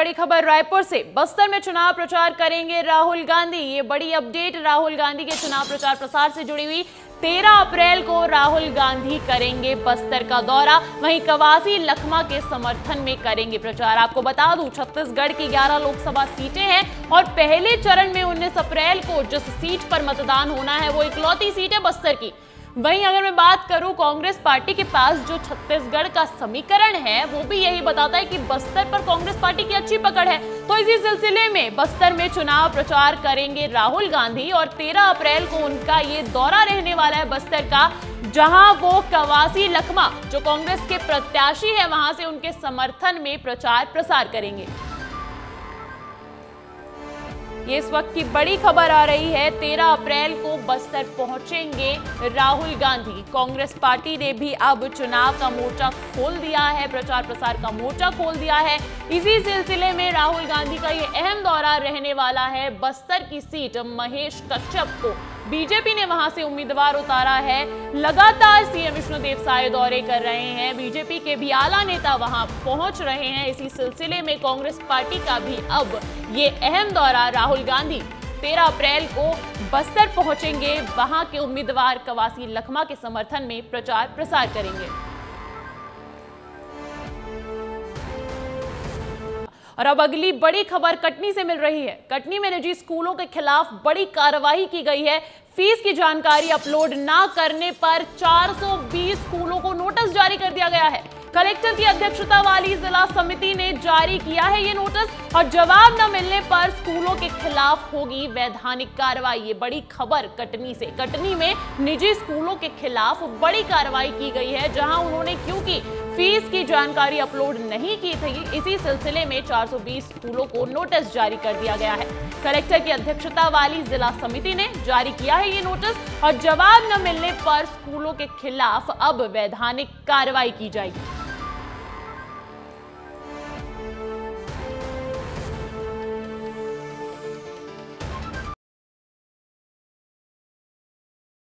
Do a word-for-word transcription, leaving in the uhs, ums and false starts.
बड़ी खबर रायपुर से। बस्तर में चुनाव प्रचार करेंगे राहुल गांधी। ये बड़ी अपडेट राहुल गांधी के चुनाव प्रचार प्रसार से जुड़ी हुई। तेरह अप्रैल को राहुल गांधी करेंगे बस्तर का दौरा, वहीं कवासी लखमा के समर्थन में करेंगे प्रचार। आपको बता दूं, छत्तीसगढ़ की ग्यारह लोकसभा सीटें हैं और पहले चरण में उन्नीस अप्रैल को जिस सीट पर मतदान होना है वो इकलौती सीट है बस्तर की। वहीं अगर मैं बात करूं, कांग्रेस पार्टी के पास जो छत्तीसगढ़ का समीकरण है वो भी यही बताता है कि बस्तर पर कांग्रेस पार्टी की अच्छी पकड़ है। तो इसी सिलसिले में बस्तर में चुनाव प्रचार करेंगे राहुल गांधी और तेरह अप्रैल को उनका ये दौरा रहने वाला है बस्तर का, जहां वो कवासी लखमा जो कांग्रेस के प्रत्याशी है वहां से उनके समर्थन में प्रचार प्रसार करेंगे। ये इस वक्त की बड़ी खबर आ रही है। तेरह अप्रैल को बस्तर पहुंचेंगे राहुल गांधी। कांग्रेस पार्टी ने भी अब चुनाव का मोर्चा खोल दिया है, प्रचार प्रसार का मोर्चा खोल दिया है। इसी सिलसिले में राहुल गांधी का ये अहम दौरा रहने वाला है। बस्तर की सीट महेश कश्यप को बीजेपी ने वहां से उम्मीदवार उतारा है। लगातार सीएम विष्णुदेव साय दौरे कर रहे हैं, बीजेपी के भी आला नेता वहां पहुंच रहे हैं। इसी सिलसिले में कांग्रेस पार्टी का भी अब ये अहम दौरा राहुल गांधी तेरह अप्रैल को बस्तर पहुंचेंगे, वहां के उम्मीदवार कवासी लखमा के समर्थन में प्रचार प्रसार करेंगे। और अब अगली बड़ी खबर कटनी से मिल रही है। कटनी में निजी स्कूलों के खिलाफ बड़ी कार्रवाई की गई है। फीस की जानकारी अपलोड ना करने पर चार सौ बीस स्कूलों को नोटिस जारी कर दिया गया है। कलेक्टर की अध्यक्षता वाली जिला समिति ने जारी किया है ये नोटिस और जवाब न मिलने पर स्कूलों के खिलाफ होगी वैधानिक कार्रवाई। ये बड़ी खबर कटनी से। कटनी में निजी स्कूलों के खिलाफ बड़ी कार्रवाई की गई है, जहां उन्होंने क्योंकि फीस की जानकारी अपलोड नहीं की थी, इसी सिलसिले में चार सौ बीस स्कूलों को नोटिस जारी कर दिया गया है। कलेक्टर की अध्यक्षता वाली जिला समिति ने जारी किया है ये नोटिस और जवाब न मिलने पर स्कूलों के खिलाफ अब वैधानिक कार्रवाई की जाएगी।